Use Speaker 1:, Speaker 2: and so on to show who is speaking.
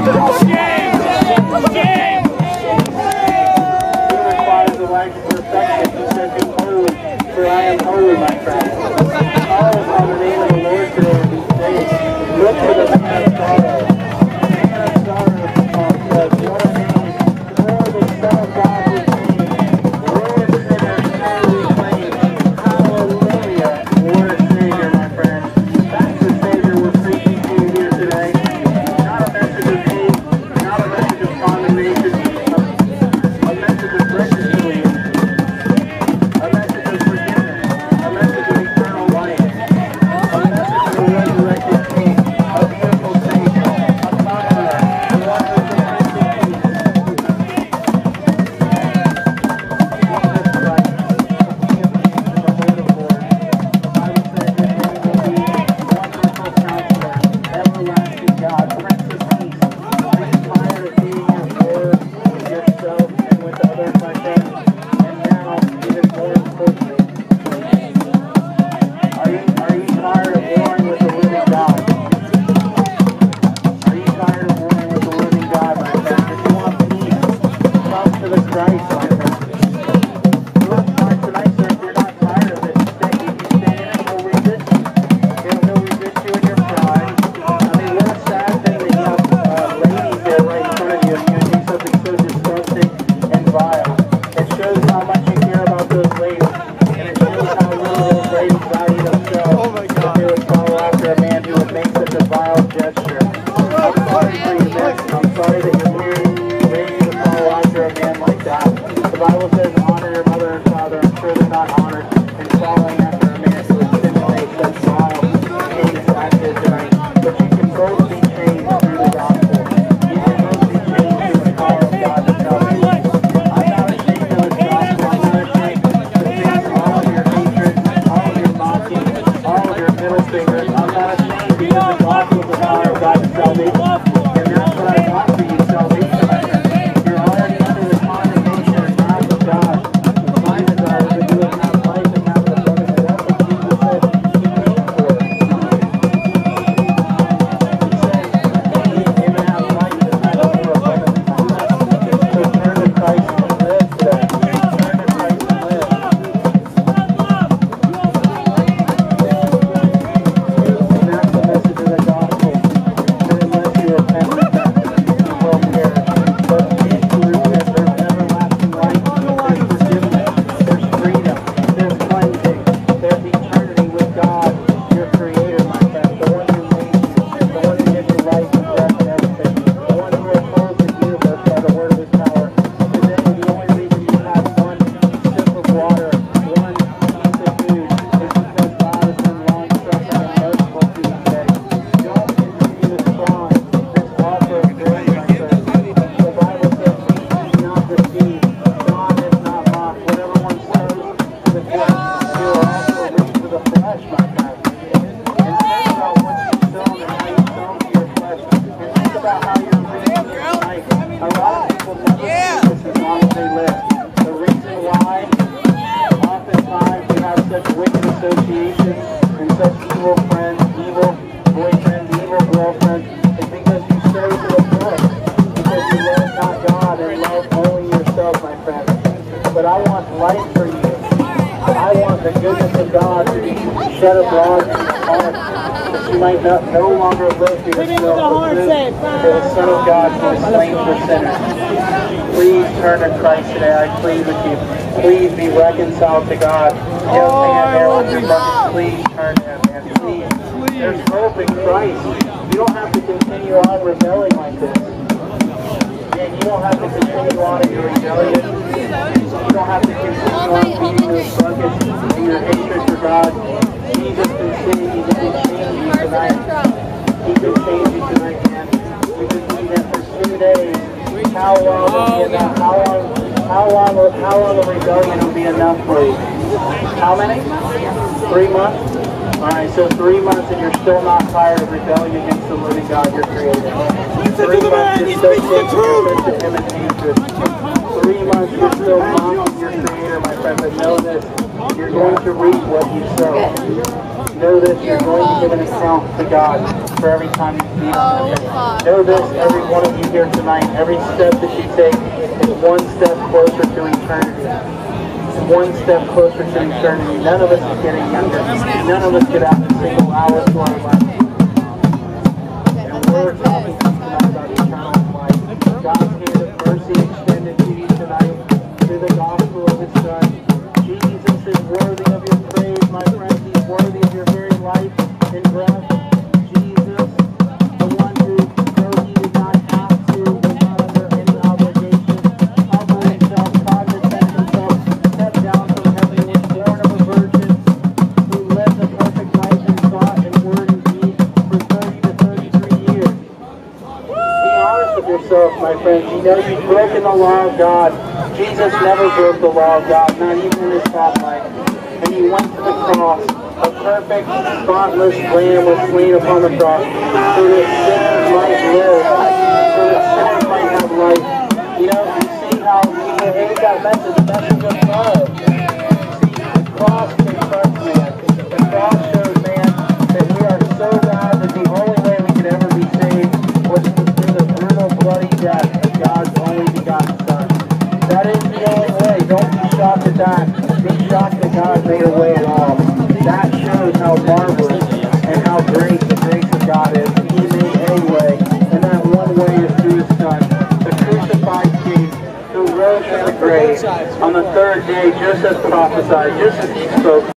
Speaker 1: To God. Young man there with your bucket, please turn to him, man. Please. There's hope in Christ. You don't have to continue on rebelling like this. And you don't have to continue on in your rebellion. You don't have to continue on feeding those buckets and your hatred for God. Jesus can save you. He can change you tonight. He can change you tonight, man. We've been doing that for 2 days. How long will be enough? How long of rebellion will be enough for you? How many? 3 months? Alright, so 3 months and you're still not tired of rebelling against the living God, your creator. 3 months you're still taking him and hatred. 3 months you're still mocking your creator, my friend, but know this, you're going to reap what you sow. Know this, you're going to give an account to God for every time you Know this, every one of you here tonight, every step that you take is one step closer to eternity. One step closer to eternity. None of us is getting younger. None of us get out in a single hour to our life. And we're talking tonight about eternal life. God's hand of mercy extended to you tonight through the gospel of His Son. Jesus is worthy of your praise, my friends. He's worthy of your very life and breath. Jesus, the one who, though He did not have to, was not under any obligation, humbled Himself, condescended Himself, stepped down from heaven, was born of a virgin, who lived a perfect life in thought and word and deed for 30 to 33 years. Be honest with yourself, my friends. You know you've broken the law of God. Jesus never broke the law of God, not even in His thought life. And He went to the cross. A perfect, spotless lamb was slain upon the cross so that sinners might live, so that sinners might have life. You know, you see how people hate that message, the message of love. See, the cross confronts man. The cross shows man that we are so bad that the only way we could ever be saved was through the brutal, bloody death of God's only begotten Son. That is the only way. Don't be shocked at that. Be shocked that God made a way at all. That shows how marvelous and how great the grace of God is. He made a way, and that one way is through His Son, the crucified King, who rose from the grave on the third day, just as prophesied, just as He spoke.